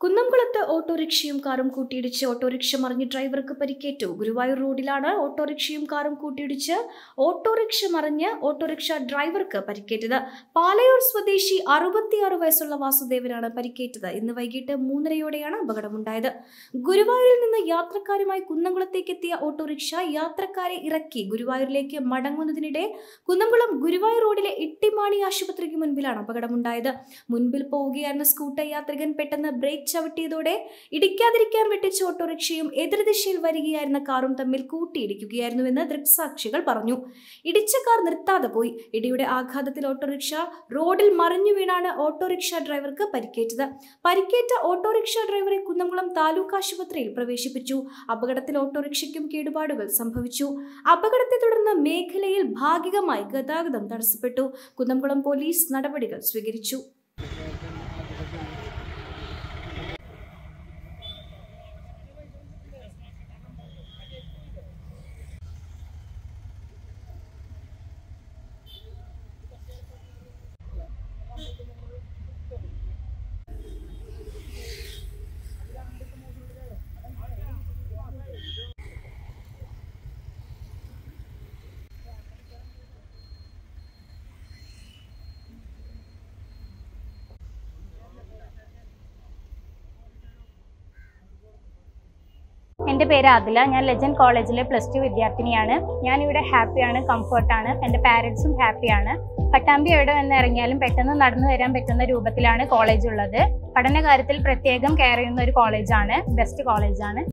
കുന്നംകുളത്ത് ഓട്ടോറിക്ഷയും കാറും കൂട്ടിയിടിച്ച് ഓട്ടോറിക്ഷ മറിഞ്ഞ് ഡ്രൈവർക്ക് പരിക്കേറ്റു. ഗുരുവായൂർ റോഡിലാണ് ഓട്ടോറിക്ഷയും കാറും കൂട്ടിയിടിച്ച് ഓട്ടോറിക്ഷ മറിഞ്ഞ് ഓട്ടോറിക്ഷ ഡ്രൈവർക്ക് പരിക്കേറ്റത്. പാലയൂർ സ്വദേശി 66 വയസ്സുള്ള വാസുദേവനാണ് പരിക്കേറ്റത്. ഇന്ന് വൈകിട്ട് 3:30യോടെയാണ് അപകടമുണ്ടായത്. ഗുരുവായൂരിൽ നിന്ന് യാത്രക്കാരുമായി കുന്നംകുളത്തേക്ക് എത്തിയ ഓട്ടോറിക്ഷ യാത്രക്കാരെ ഇറക്കി ഗുരുവായൂരിലേക്ക് മടങ്ങുന്നതിനിടെ കുന്നംകുളം ഗുരുവായൂർ റോഡിലെ ഇട്ടിമാണി ആശുപത്രിക്ക് മുൻപിലാണ് അപകടമുണ്ടായത്. മുൻപിൽ പോവുകയായിരുന്ന സ്കൂട്ടർ യാത്രികൻ പെട്ടെന്ന് ബ്രേക്ക് ചവിട്ടിയതോടെ ഇടിക്കാതിരിക്കാൻ വെട്ടിച്ച ഓട്ടോറിക്ഷയും എതിർദിശയിൽ വരികയായിരുന്ന കാറും തമ്മിൽ കൂട്ടിയിടിക്കുകയായിരുന്നുവെന്ന് ദൃക്സാക്ഷികൾ പറഞ്ഞു. ഇടിച്ച കാർ നിർത്താതെ പോയി. ഇടിയുടെ ആഘാതത്തിൽ ഓട്ടോറിക്ഷ റോഡിൽ മറിഞ്ഞു വീണാണ് ഓട്ടോറിക്ഷ ഡ്രൈവർക്ക് പരിക്കേറ്റത്. പരിക്കേറ്റ ഓട്ടോറിക്ഷ ഡ്രൈവറെ കുന്നംകുളം താലൂക്ക് ആശുപത്രിയിൽ പ്രവേശിപ്പിച്ചു. അപകടത്തിൽ ഓട്ടോറിക്ഷയ്ക്കും കേടുപാടുകൾ സംഭവിച്ചു. അപകടത്തെ തുടർന്ന് മേഖലയിൽ ഭാഗികമായി ഗതാഗതം തടസ്സപ്പെട്ടു. കുന്നംകുളം പോലീസ് നടപടികൾ സ്വീകരിച്ചു. എൻ്റെ പേര് ആദില. ഞാൻ ലെജൻഡ് കോളേജിലെ +2 വിദ്യാർത്ഥിനിയാണ്. ഞാനിവിടെ ഹാപ്പിയാണ്, കംഫർട്ടാണ്. എൻ്റെ പാരൻസും ഹാപ്പിയാണ്. പട്ടാമ്പി എവിടെ വന്ന് ഇറങ്ങിയാലും പെട്ടെന്ന് നടന്നു വരാൻ പറ്റുന്ന രൂപത്തിലാണ് കോളേജ് ഉള്ളത്. പഠന കാര്യത്തിൽ പ്രത്യേകം കെയർ ചെയ്യുന്ന ഒരു കോളേജാണ്. ബെസ്റ്റ് കോളേജാണ്.